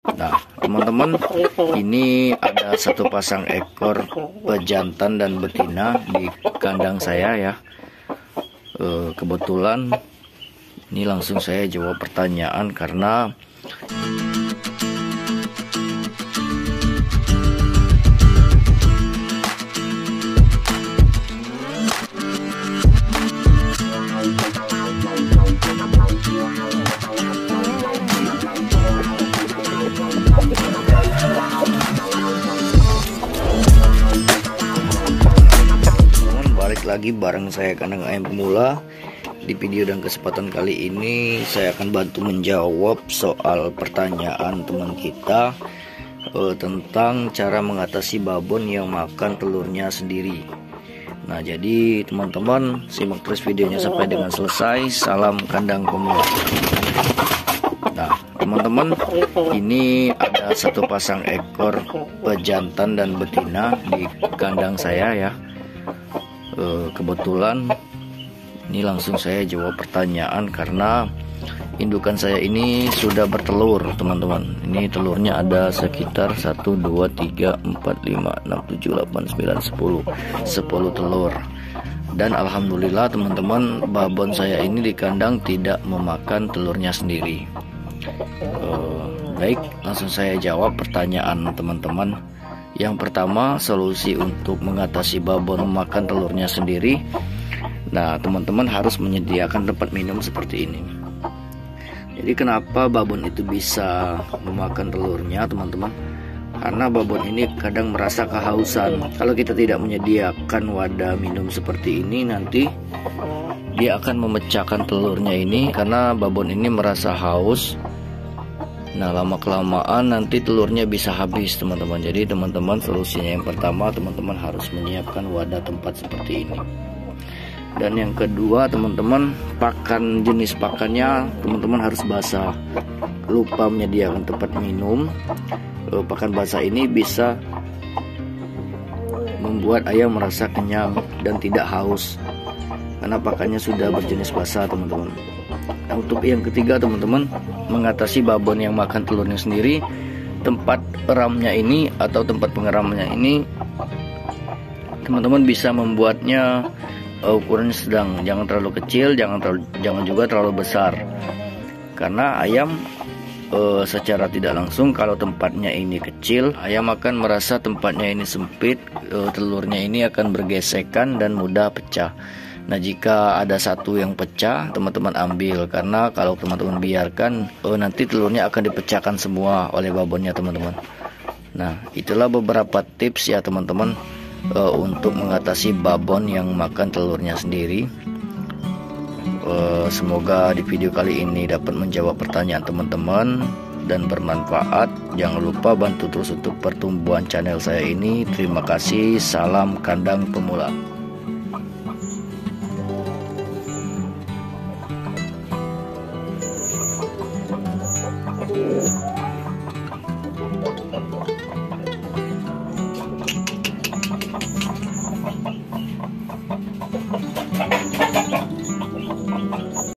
Nah, teman-teman, ini ada satu pasang ekor pejantan dan betina di kandang saya ya. Kebetulan ini langsung saya jawab pertanyaan karena lagi bareng saya Kandang Ayam Pemula. Di video dan kesempatan kali ini saya akan bantu menjawab soal pertanyaan teman kita tentang cara mengatasi babon yang makan telurnya sendiri. Nah, jadi teman-teman simak terus videonya sampai dengan selesai. Salam Kandang Pemula. Nah, teman-teman, ini ada satu pasang ekor pejantan dan betina di kandang saya ya. Kebetulan ini langsung saya jawab pertanyaan karena indukan saya ini sudah bertelur, teman-teman. Ini telurnya ada sekitar 1 2 3 4 5 6 7 8 9 10 telur. Dan alhamdulillah teman-teman, babon saya ini di kandang tidak memakan telurnya sendiri. Baik, langsung saya jawab pertanyaan teman-teman. Yang pertama, solusi untuk mengatasi babon memakan telurnya sendiri. Nah, teman-teman harus menyediakan tempat minum seperti ini. Jadi kenapa babon itu bisa memakan telurnya, teman-teman? Karena babon ini kadang merasa kehausan. Kalau kita tidak menyediakan wadah minum seperti ini, nanti dia akan memecahkan telurnya ini karena babon ini merasa haus. Nah, lama-kelamaan nanti telurnya bisa habis, teman-teman. Jadi teman-teman, solusinya yang pertama, teman-teman harus menyiapkan wadah tempat seperti ini. Dan yang kedua, teman-teman, pakan, jenis pakannya teman-teman harus basah. Lupa menyediakan tempat minum. Pakan basah ini bisa membuat ayam merasa kenyang dan tidak haus karena pakannya sudah berjenis basah, teman-teman. Nah, untuk yang ketiga, teman-teman, mengatasi babon yang makan telurnya sendiri, tempat peramnya ini atau tempat pengeramnya ini teman-teman bisa membuatnya ukuran sedang, jangan terlalu kecil, jangan juga terlalu besar. Karena ayam secara tidak langsung, kalau tempatnya ini kecil, ayam akan merasa tempatnya ini sempit, telurnya ini akan bergesekan dan mudah pecah. Nah, jika ada satu yang pecah, teman-teman ambil, karena kalau teman-teman biarkan, nanti telurnya akan dipecahkan semua oleh babonnya, teman-teman. Nah, itulah beberapa tips ya, teman-teman, untuk mengatasi babon yang makan telurnya sendiri. Semoga di video kali ini dapat menjawab pertanyaan teman-teman dan bermanfaat. Jangan lupa bantu terus untuk pertumbuhan channel saya ini. Terima kasih. Salam Kandang Pemula.